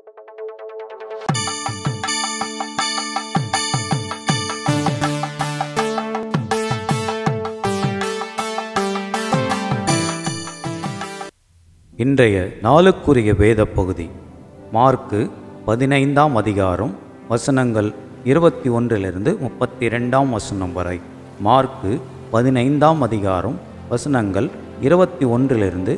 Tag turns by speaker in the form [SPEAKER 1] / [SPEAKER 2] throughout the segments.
[SPEAKER 1] இன்றைய நாளுக்குரிய வேத பகுதி மார்க்கு 15ஆம் அதிகாரம் வசனங்கள் 21 32 வசனம் வரை. மார்க்கு 15ஆம் அதிகாரம் வசனங்கள் 21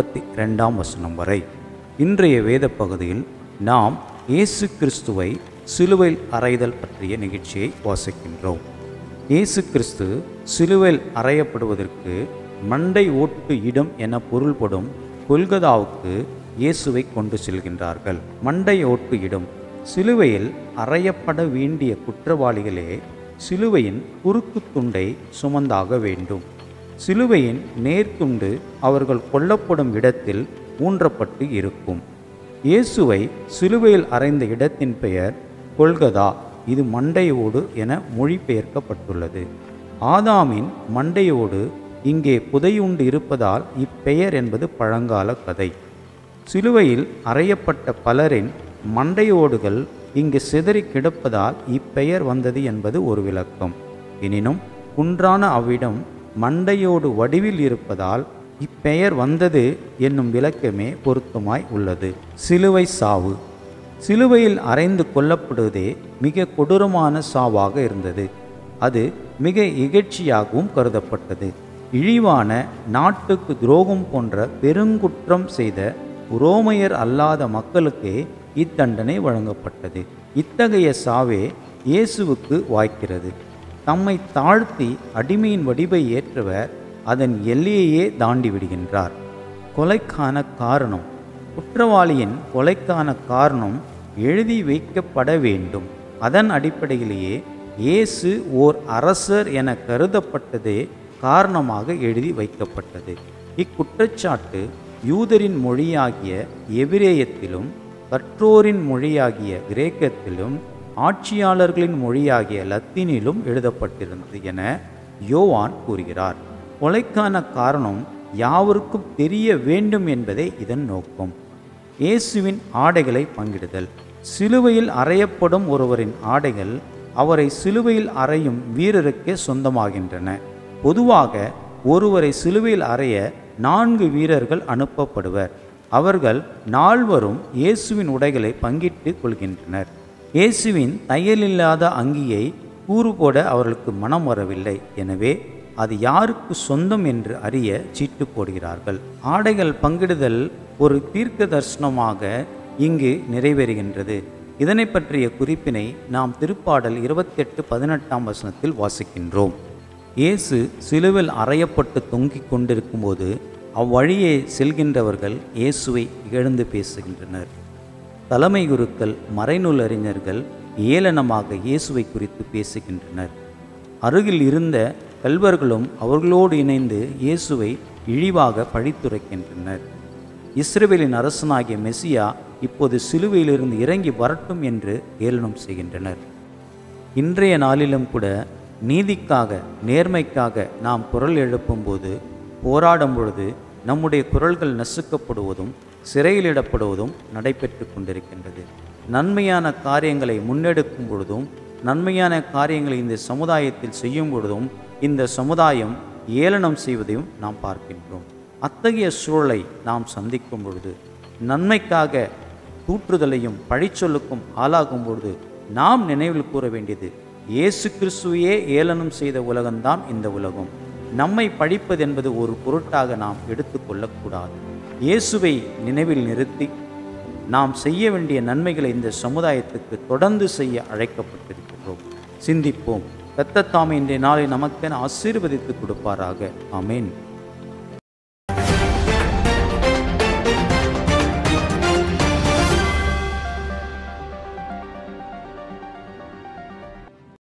[SPEAKER 1] 32 வசனம் வரை. இன்றைய வேத பகுதியில் நாம் இயேசு கிறிஸ்துவை சிலுவையில் அறைதல் பற்றிய நிகழ்ச்சியை வாசிக்கின்றோம். இயேசு கிறிஸ்து சிலுவையில் அறையப்படுவதற்கு மண்டை ஓட்டு இடம் என பொருள்படும் கொல்கதாவுக்கு இயேசுவை கொண்டு செல்கின்றார்கள். மண்டை ஓட்டு இடம். சிலுவையில் அறையப்பட வேண்டிய குற்றவாளிகளே சிலுவையின் குறுக்கு துண்டை சுமந்தாக வேண்டும். சிலுவையின் நேர்த்துண்டு அவர்கள் கொல்லப்படும் இடத்தில் ஊன்றப்பட்டு இருக்கும். இயேசுவை சிலுவையில் அறைந்த இடத்தின் பெயர் கொல்கதா. இது மண்டையோடு என மொழிபெயர்க்கப்பட்டுள்ளது. ஆதாமின் மண்டையோடு இங்கே புதையுண்டு இருப்பதால் இப்பெயர் என்பது பழங்கால கதை. சிலுவையில் அறையப்பட்ட பலரின் மண்டையோடுகள் இங்கு சிதறி கிடப்பதால் இப்பெயர் வந்தது என்பது ஒரு விளக்கம். எனினும் குன்றான அவ்விடம் மண்டையோடு வடிவில் இருப்பதால் இப்பெயர் வந்தது என்னும் விளக்கமே பொருத்தமாய் உள்ளது. சிலுவை சாவு. சிலுவையில் அறைந்து கொல்லப்படுவதே மிக கொடூரமான சாவாக இருந்தது. அது மிக இகழ்ச்சியாகவும் கருதப்பட்டது. இழிவான, நாட்டுக்கு துரோகம் போன்ற பெருங்குற்றம் செய்த உரோமையர் அல்லாத மக்களுக்கே இத்தண்டனை வழங்கப்பட்டது. இத்தகைய சாவே இயேசுவுக்கு வாய்க்கிறது. தம்மை தாழ்த்தி அடிமையின் வடிவை ஏற்றவர் அதன் எல்லையையே தாண்டி விடுகின்றார். கொலைக்கான காரணம். குற்றவாளியின் கொலைக்கான காரணம் எழுதி வைக்கப்பட வேண்டும். அதன் அடிப்படையிலேயே இயேசு ஓர் அரசர் என கருதப்பட்டதே காரணமாக எழுதி வைக்கப்பட்டது. இக்குற்றச்சாட்டு யூதரின் மொழியாகிய எபிரேயத்திலும், கற்றோரின் மொழியாகிய கிரேக்கத்திலும், ஆட்சியாளர்களின் மொழியாகிய லத்தீனிலும் எழுதப்பட்டிருந்தது என யோவான் கூறுகிறார். கொலைக்கான காரணம் யாவருக்கும் தெரிய வேண்டும் என்பதே இதன் நோக்கம். இயேசுவின் ஆடைகளை பங்கிடுதல். சிலுவையில் அறையப்படும் ஒருவரின் ஆடைகள் அவரை சிலுவையில் அறையும் வீரருக்கே சொந்தமாகின்றன. பொதுவாக ஒருவரை சிலுவையில் அறைய 4 வீரர்கள் அனுப்பப்படுவர். அவர்கள் 4வரும் இயேசுவின் உடைகளை பங்கிட்டு கொள்கின்றனர். இயேசுவின் தையலில்லாத அங்கியை கூறு போட அவர்களுக்கு மனம் வரவில்லை. எனவே அது யாருக்கு சொந்தம் என்று அறிய சீட்டு போடுகிறார்கள். ஆடைகள் பங்கிடுதல் ஒரு தீர்க்க தரிசனமாக இங்கு நிறைவேறுகின்றது. இதனை பற்றிய குறிப்பினை நாம் திருப்பாடல் 28:18 வசனத்தில் வாசிக்கின்றோம். இயேசு சிலுவையில் அறையப்பட்டு தொங்கிக் கொண்டிருக்கும்போது அவ்வழியே செல்கின்றவர்கள் இயேசுவை இகழ்ந்து பேசுகின்றனர். தலைமை குருக்கள், மறைநூல் அறிஞர்கள் ஏளனமாக இயேசுவை குறித்து பேசுகின்றனர். அருகில் இருந்த கல்வர்களும் அவர்களோடு இணைந்து இயேசுவை இழிவாக பழித்துரைக்கின்றனர். இஸ்ரவேலின் அரசனாகிய மெசியா இப்போது சிலுவையிலிருந்து இறங்கி வரட்டும் என்று ஏளனம் செய்கின்றனர். இன்றைய நாளிலும் கூட நீதிக்காக, நேர்மைக்காக நாம் குரல் எழுப்பும்போது, போராடும் பொழுது நம்முடைய குரல்கள் நசுக்கப்படுவதும் சிறையிலிடப்படுவதும் நடைபெற்று கொண்டிருக்கின்றது. நன்மையான காரியங்களை முன்னெடுக்கும் பொழுதும், நன்மையான காரியங்களை இந்த சமுதாயத்தில் செய்யும் பொழுதும் இந்த சமுதாயம் ஏளனம் செய்வதையும் நாம் பார்க்கின்றோம். அத்தகைய சூழலை நாம் சந்திக்கும் பொழுது, நன்மைக்காக தூற்றுதலையும் பழிச்சொல்லுக்கும் ஆளாகும் பொழுது நாம் நினைவில் கூற வேண்டியது, இயேசு கிறிஸ்துவையே ஏளனம் செய்த உலகம்தான் இந்த உலகம். நம்மை பழிப்பது என்பது ஒரு பொருட்டாக நாம் எடுத்துக்கொள்ளக்கூடாது. இயேசுவை நினைவில் நிறுத்தி நாம் செய்ய வேண்டிய நன்மைகளை இந்த சமுதாயத்துக்கு தொடர்ந்து செய்ய அழைக்கப்பட்டிருக்கிறோம். சிந்திப்போம். கர்த்தர் தாமே இன்றைய நாளை நமக்கென ஆசீர்வதித்து கொடுப்பாராக. ஆமென்.